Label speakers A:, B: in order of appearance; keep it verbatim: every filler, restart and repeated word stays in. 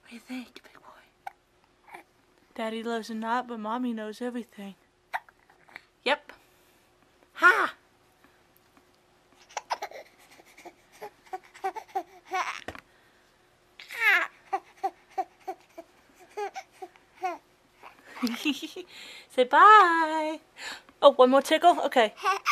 A: do you think, big boy? Daddy loves a lot, but Mommy knows everything. Yep. Ha! Say bye. Oh, one more tickle? Okay.